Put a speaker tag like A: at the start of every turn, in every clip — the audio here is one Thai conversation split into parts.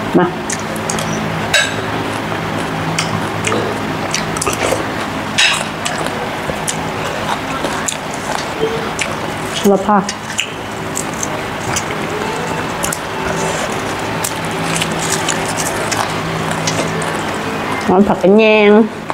A: มาละผ้าหอมผักกระแยง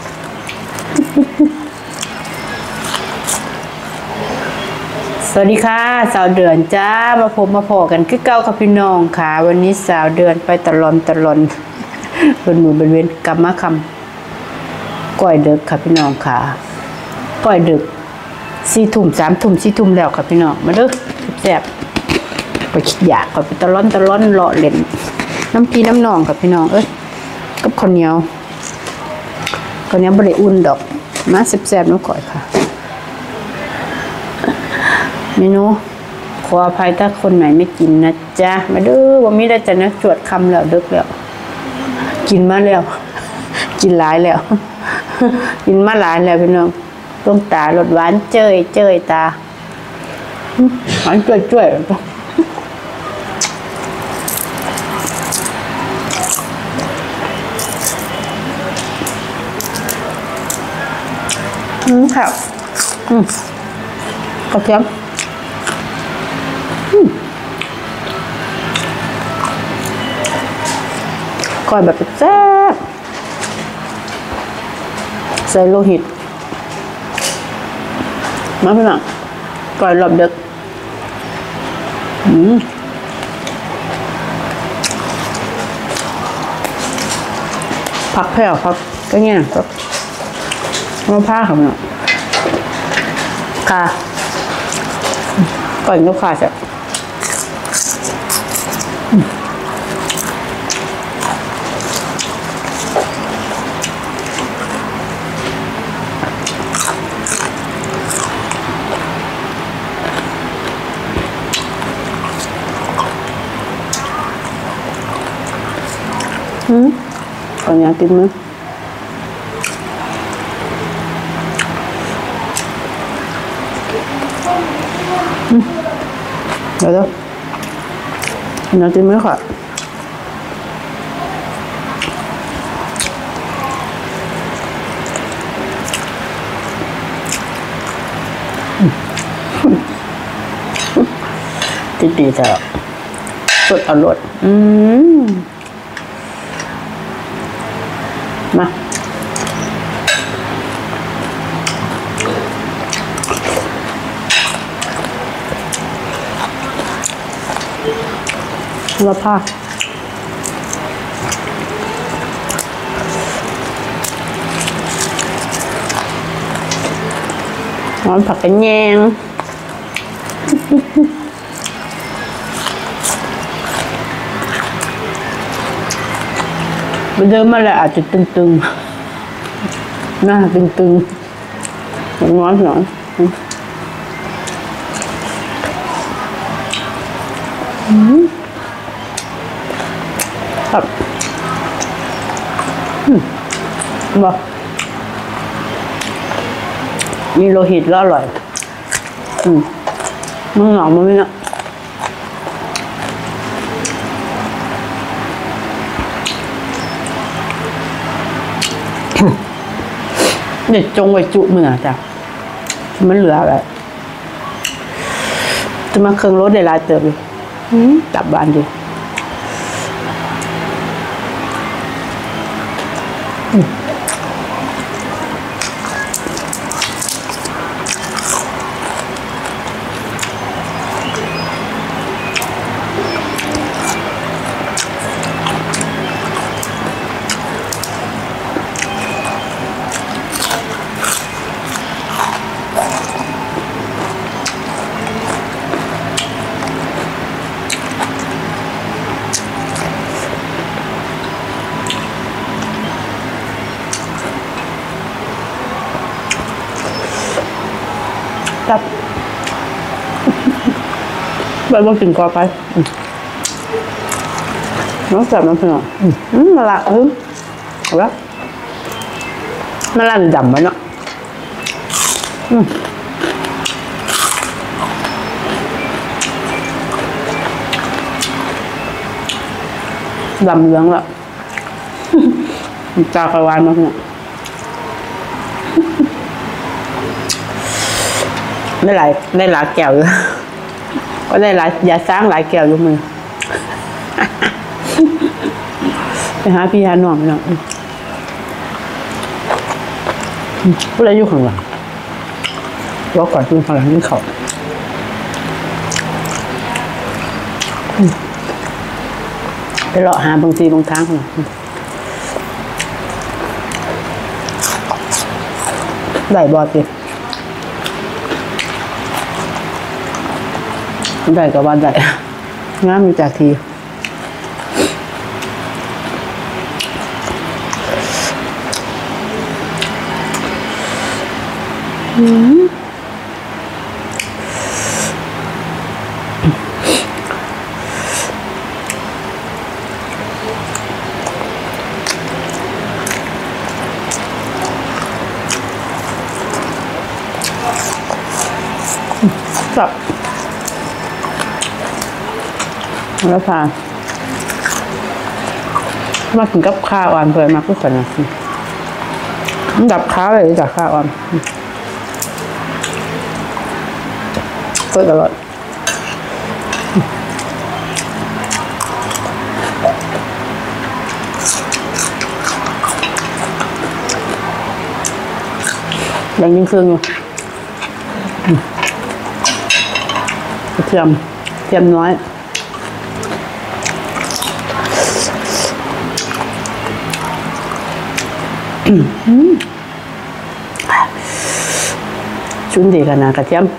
A: สวัสดีค่ะสาวเดือนจ้ามาพบมาพอกันคือเก้ากับพี่น้องค่ะวันนี้สาวเดือนไปตะลอนเป็นมือเป็นเว้นกลับมาคำก้อยดึกค่ะพี่น้องค่ะก้อยดึก4 ทุ่ม 3 ทุ่ม 4 ทุ่มแล้วค่ะพี่น้องมาเด้อแซ่บไปคิดอยากก็ไปตะลอนเลาะเล่นน้ำพีน้ำนองค่ะพี่น้องกับข้าวเหนียวบริอุ่นดอกมาแซ่บๆน้องก่อยค่ะเมนูขออภัยถ้าคนไหนไม่กินนะจ๊ะมาดูว่ามีได้จะนะจวดคำแล้วดึกแล้วกินมาแล้วกินหลายแล้วกินมาหลายแล้วพี่น้องต้มตาหลดหวานเจยตาหวานจ้วยค่ะกระเทียมก้อยแบบแซ่บใส่โลหิตมาพี่น้องก้อยรอบดึกผักแผ่วครับก็เงี้ยครับมะพร้าวครับเนาะค่ะก่อนลูกค้าจะก่อนอยากกินมั้ยเดี๋ยวอยากกินมั้ยค่ะดีจ้ะสดอร่อยมาละผ้าหอมผักกระแยงเดิมมาแล้วอาจจะตึงหน้าตึงร้อนครับบอกมีโลหิตแล้วอร่อยมันหอมมันไม่นะเด็ดจงไว้จุมือจ้ะมันเหลือแบบจะมาเครื่องรถได้ลายเติบเลยกลับบ้านดีจับไปบ่กินก่อไปน้องจับมันเพื่อนมาละเอาละมาละดำมันเนาะดำเหลืองแล้วจากระวานมากเนี่ยได้หลายแก้วอยู่ก็ได้หลายยาสร้างหลายแก้วอยู่มือไปหาพี่หาน้องเนาะผู้ใดอยู่ข้างหลังว่าก่อนขึ้นข้างหลังนี่เขาไปเลาะหาบางทีบางทางได้บอสิได้กับว่าได้งามมีจากทีครับแล้วพามาถึงกับข้าวอ่อนเพื่อนมาก็ขนาดนี้ดับข้าวเลยจากข้าวอ่อนก็ตลอดยังยิ่งเครื่องอยู่เทียมน้อยชุนดีขนาดกระเทียม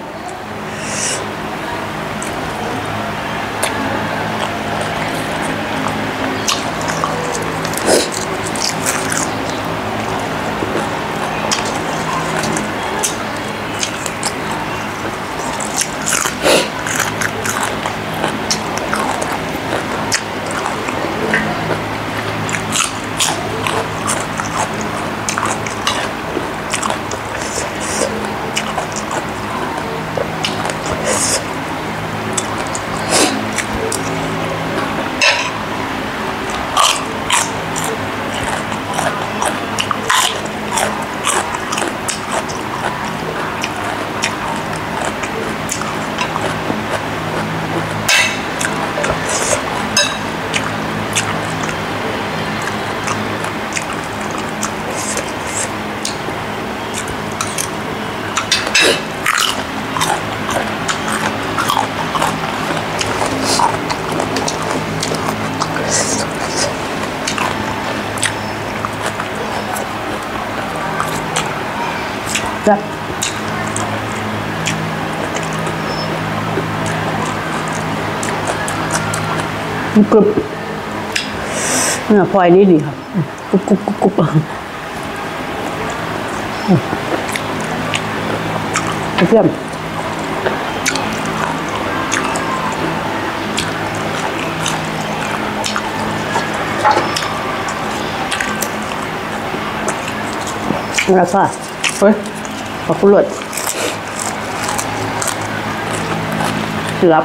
A: จับกรุบเนื้อพลอยนี่ดีครับกรุบเพื่อนแล้วก็เฮ้ยขอบคุณหลดเกือบ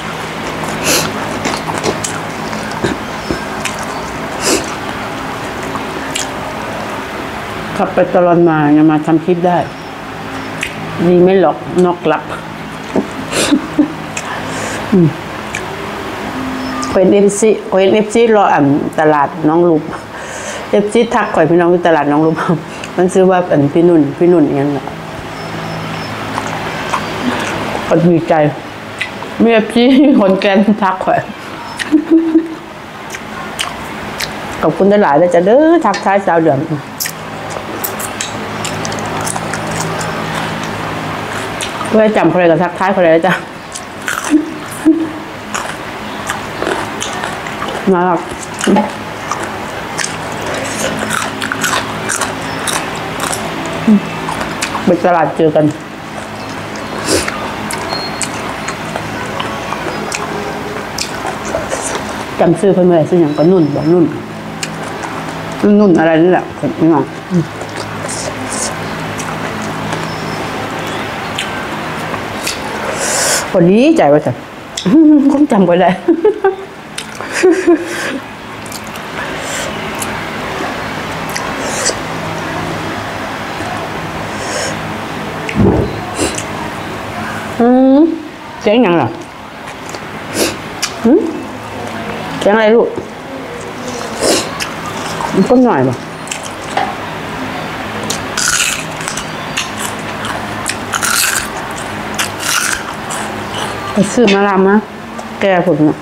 A: ขับไปตลอดมายังมาทำคลิปได้ดีไม่หลอกนอกหลับเป็นเอฟซีรอตลาดน้องลุมเอฟซีทักข่อยพี่น้องที่ตลาดน้องลุมมันซื้อว่าเป็นพี่นุ่นอย่างนั้นก็ดีใจมีเอฟซีคนแกนทักข่อยขอบคุณหลายเลยจะเด้อทักทายสาวเดือนเพื่อจำคนใดกับทักทายคนใดแล้วจ้ะน่ารักไปตลาดเจอกันจำซื้อเพื่อนเมื่อซื้ออย่างก็นุ่นบอกนุ่นอะไรนี่แหละไม่มองคนนี้ใจว่าจะคงจำไปได้สียงยังล่ะเสียงอะไรลูกมันก็หน่อยป่ะไปซื้อมาลำนะแกผมเนี่ย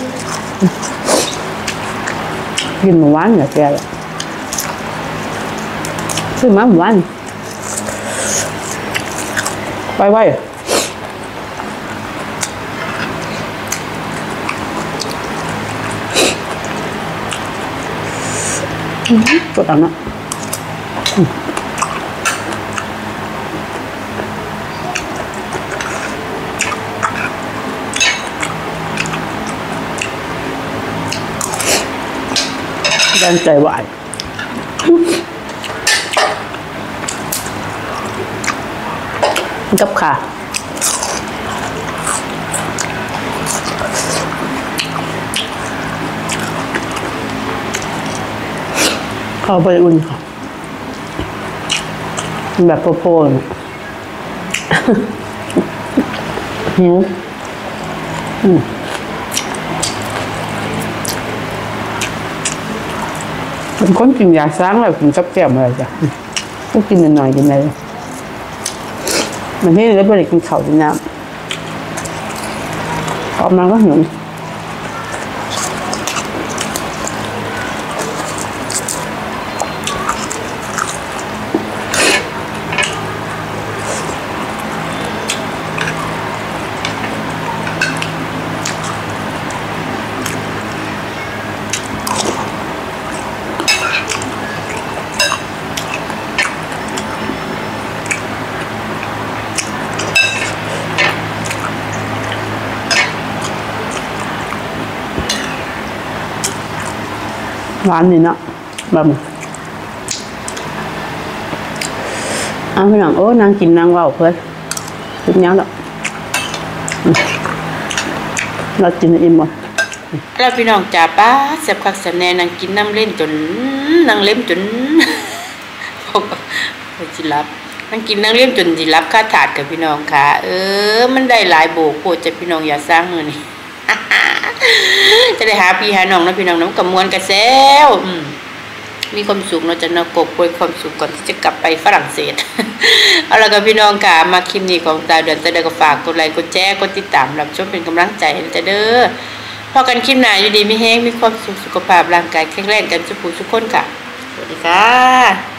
A: กินหมูหวานอย่าแกเลยซื้อมาหมูหวานไปกดเอาเนาะดันใจหวานกับขาเข้าไปอุ่นค่ะแบบโปรๆหิวเป็นคนกินยาสร้างเลยกินกับแก้มอะไรจ้ะก็กินหน่อยๆกินอะไรมันที่แล้วไปกินข้าวกินน้ำออกมาก็หิวหวานนี่เนาะแบบพี่น้องนางกินนางว่าวเพื่อนกินยังหรอกเรากินอิ่มหมดแล้วพี่น้องจ่าป้าแซ่บคักแซ่บแน่นางกินน้ำเล่นจนนางเล่มจนจิรับนางกินนางเล่มจนจิรับค่าถาดกับพี่น้องค่ะมันได้หลายโบกโคตรจะพี่น้องอย่าสร้างมือนี่จะได้หาพี่หาน้องนะพี่น้องน้ำกับมวลกระเซลมีความสุขเนาะจะนกบป่วยความสุขก่อนที่จะกลับไปฝรั่งเศสเอาละกับพี่น้องค่ะมาคลิปนี้ของตาเดือนจะได้ก็ฝากกดไลค์กดแชร์กดติดตามรับชมเป็นกำลังใจให้จะเด้อพอกันคลิปหน้าอยู่ดีไม่แห้งมีความสุขสุขภาพร่างกายแข็งแรงกันทุกผู้ทุกคนค่ะสวัสดีค่ะ